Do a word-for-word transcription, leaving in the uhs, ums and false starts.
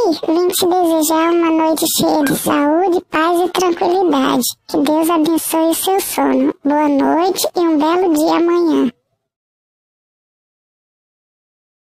vim te desejar uma noite cheia de saúde, paz e tranquilidade. Que Deus abençoe o seu sono. Boa noite e um belo dia amanhã.